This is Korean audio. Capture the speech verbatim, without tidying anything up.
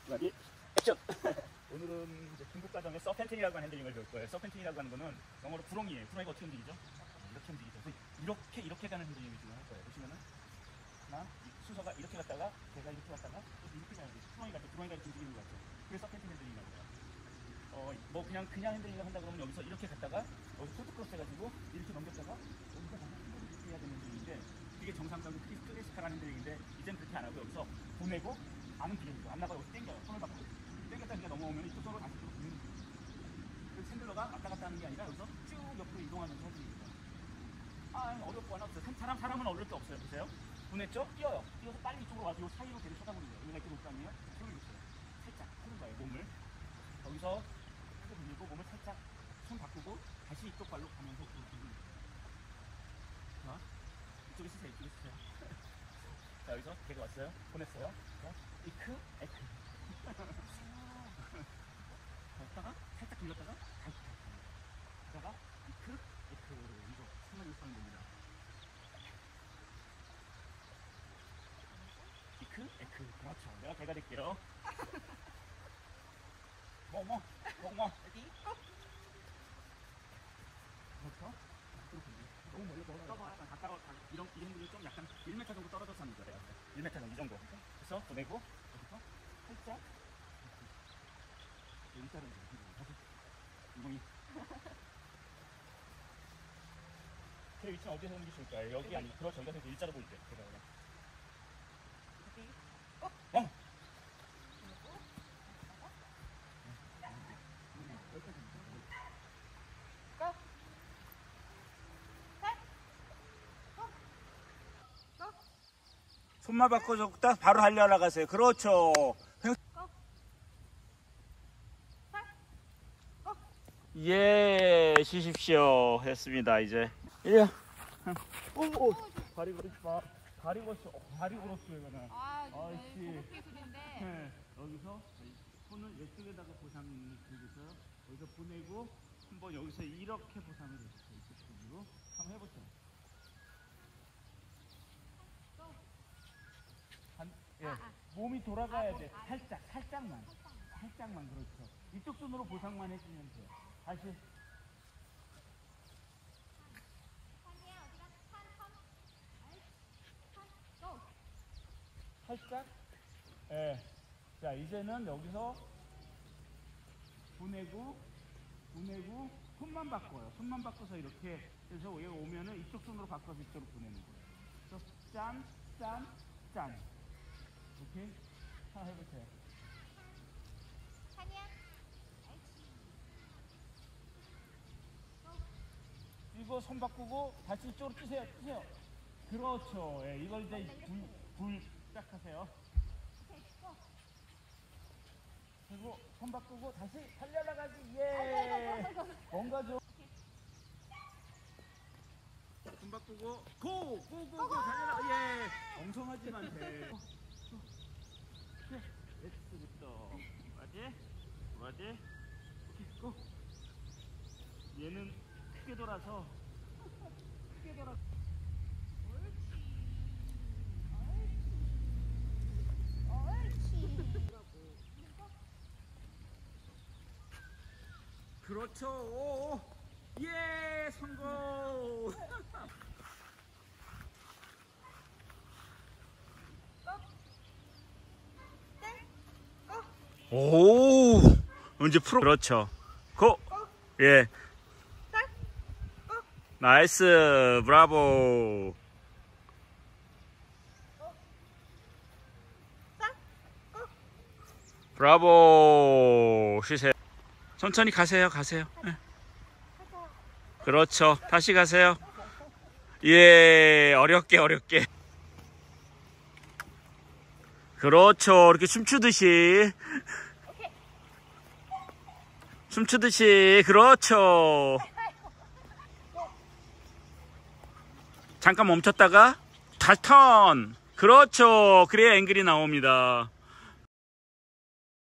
레디 액션. 오늘은 이제 중국 과정의 서펜팅이라고 하는 핸들링을 배울 거예요. 서펜팅이라고 하는 거는 영어로 구렁이에요. 구렁이가 어떻게 움직이죠? 이렇게 움직이죠. 그래서 이렇게 이렇게 가는 핸들링을 지금 할 거예요. 보시면은 하나, 순서가 이렇게 갔다가 제가 이렇게 갔다가 이렇게 가는 거죠. 구렁이가 구렁이가 이렇게 움직이는 거 같죠. 그게 서펜팅 핸들링이라고 해요. 어, 뭐 그냥 그냥 핸들링을 한다 그러면 여기서 이렇게 갔다가 여기서 토트크로스 해가지고 이렇게 넘겼다가 여기서 이렇게 해야 되는 핸들링인데 이게 정상적인 클래시컬한 핸들링인데 이제는 그렇게 안 하고 여기서 보내고 안은 비켜주고 안 나가고 여기서 당겨요. 손을 받고 당겼다 그냥 넘어오면 이쪽으로 다시 또 보내는 거예요. 그래서 핸들러가 왔다 갔다 하는 게 아니라 여기서 쭉 옆으로 이동하면서 해줍니다. 아, 어렵고 하나 없어요. 사람, 사람은 어려울 게 없어요. 보세요. 보냈죠? 뛰어요. 뛰어서 빨리 이쪽으로 와서 요 사이로 걔를 쳐다보는 거예요. 여기가 이렇게 높지 않나요? 손을 놓쳐요. 살짝 푸는 거예요. 몸을. 여기서 크게 돌리고 몸을 살짝 손 바꾸고 다시 이쪽 발로 가면서 돌리는 거예요. 자, 이쪽에 쓰세요. 이쪽에 쓰세요. 자, 여기서 걔가 왔어요. 보냈어요. 자, 이크, 에크. 갔다가 살짝 돌렸다가 다시 갔다가 이크, 에크로 이거 상당히 쓰는 겁니다. 이크, 에크. 그렇죠. 내가 걔가 될게요. 멍멍, 멍멍. 여기. 그렇죠? 너무 멀리 멀어요. 약간 가까워. 이런 이 정도는 좀 약간 일 미터 정도 떨어져서 하는 거예요. 일 미터 정도 이 정도. 그래서 보내고 여기서 살짝 일자로 이공이. 제 위치는 어디서 하는 게 좋을까요? 여기 아니면 그렇죠. 여기서 일자로 보일 때. 제가 그냥. 어. 손만 바꿔줬다 바로 달려 나가세요. 그렇죠. 예, 쉬십시오. 했습니다. 이제. 예. 오, 오. 다리 걸으지 마. 다리 걸었어. 다리 걸었어 이거는. 아, 아이씨. 고급 기술인데. 네. 여기서 손을 이쪽에다가 보상을 들고서 여기서 보내고 한번 여기서 이렇게 보상을 해주세요. 이쪽으로 한번 해보세요. 한, 예. 몸이 돌아가야 돼. 살짝, 살짝만. 살짝만, 그렇죠. 이쪽 손으로 보상만 해주면 돼요. 다시. 살짝. 예. 자, 이제는 여기서 보내고, 보내고, 손만 바꿔요. 손만 바꿔서 이렇게 해서 여기 오면은 이쪽 손으로 바꿔서 이쪽으로 보내는 거예요. 그래서 짠, 짠, 짠. 오케이? 하나 해보세요. 이거 손 바꾸고 다시 이쪽으로 뛰세요. 뛰세요. 그렇죠. 예, 이걸 이제 불, 불 시작하세요. 그리고 손 바꾸고 다시 달려나가기. 예. 뭔가 좀. 손 바꾸고 고! 고! 고! 고! 달려나가. 예. 엉성하지만 돼. 네. 엑스부터. 맞지? 맞지? 오케이. 고! 얘는 크게 돌아서 크게 돌아서 그렇죠. 오, 예, 성공. 오, 이제 프로. 그렇죠. 고. 예. 나이스, 브라보. 브라보. 쉬세요. 천천히 가세요, 가세요. 네. 그렇죠. 다시 가세요. 예, 어렵게, 어렵게. 그렇죠. 이렇게 춤추듯이. 춤추듯이. 그렇죠. 잠깐 멈췄다가 달 턴. 그렇죠. 그래야 앵글이 나옵니다.